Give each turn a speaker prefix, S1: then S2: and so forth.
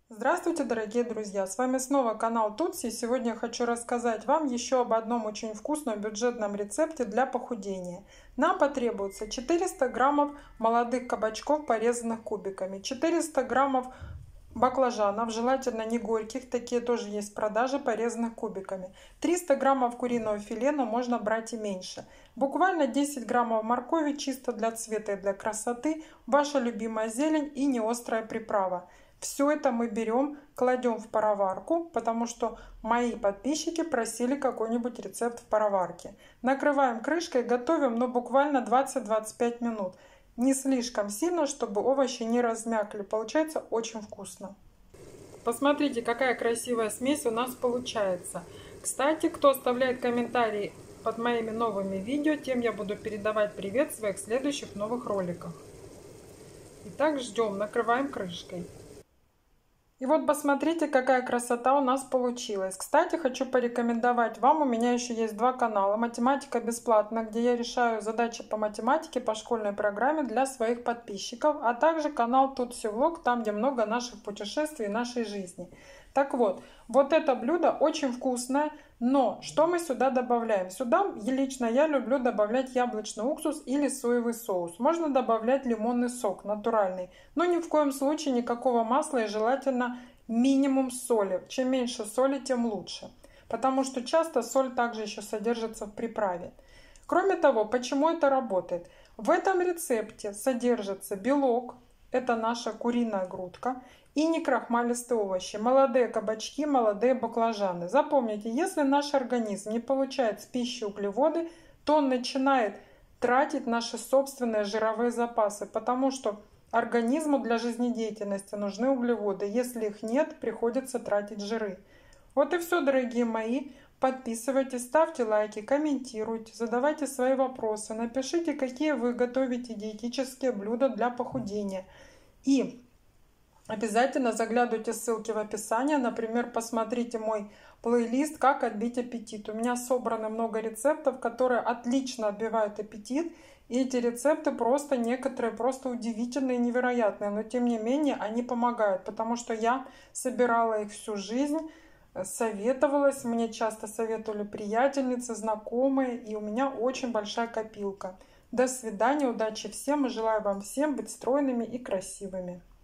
S1: Здравствуйте, дорогие друзья! С вами снова канал Тутси. Сегодня я хочу рассказать вам еще об одном очень вкусном бюджетном рецепте для похудения. Нам потребуется 400 граммов молодых кабачков, порезанных кубиками, 400 граммов баклажанов, желательно не горьких, такие тоже есть в продаже, порезанных кубиками, 300 граммов куриного филе, но можно брать и меньше, буквально 10 граммов моркови, чисто для цвета и для красоты, ваша любимая зелень и неострая приправа. Все это мы берем, кладем в пароварку, потому что мои подписчики просили какой-нибудь рецепт в пароварке. Накрываем крышкой, готовим, но буквально 20-25 минут. Не слишком сильно, чтобы овощи не размякли. Получается очень вкусно. Посмотрите, какая красивая смесь у нас получается. Кстати, кто оставляет комментарии под моими новыми видео, тем я буду передавать привет в своих следующих новых роликах. Итак, ждем, накрываем крышкой. И вот посмотрите, какая красота у нас получилась. Кстати, хочу порекомендовать вам, у меня еще есть два канала. Математика бесплатно, где я решаю задачи по математике по школьной программе для своих подписчиков. А также канал Тутси Влог, там где много наших путешествий и нашей жизни. Так вот, вот это блюдо очень вкусное, но что мы сюда добавляем? Сюда лично я люблю добавлять яблочный уксус или соевый соус. Можно добавлять лимонный сок натуральный, но ни в коем случае никакого масла и желательно минимум соли. Чем меньше соли, тем лучше, потому что часто соль также еще содержится в приправе. Кроме того, почему это работает? В этом рецепте содержится белок, это наша куриная грудка, и некрахмалистые овощи, молодые кабачки, молодые баклажаны. Запомните, если наш организм не получает с пищи углеводы, то он начинает тратить наши собственные жировые запасы, потому что организму для жизнедеятельности нужны углеводы. Если их нет, приходится тратить жиры. Вот и все, дорогие мои. Подписывайтесь, ставьте лайки, комментируйте, задавайте свои вопросы, напишите, какие вы готовите диетические блюда для похудения. И обязательно заглядывайте ссылки в описании. Например, посмотрите мой плейлист «Как отбить аппетит». У меня собрано много рецептов, которые отлично отбивают аппетит. И эти рецепты некоторые просто удивительные, невероятные. Но тем не менее они помогают, потому что я собирала их всю жизнь, советовалась. Мне часто советовали приятельницы, знакомые. И у меня очень большая копилка. До свидания, удачи всем и желаю вам всем быть стройными и красивыми.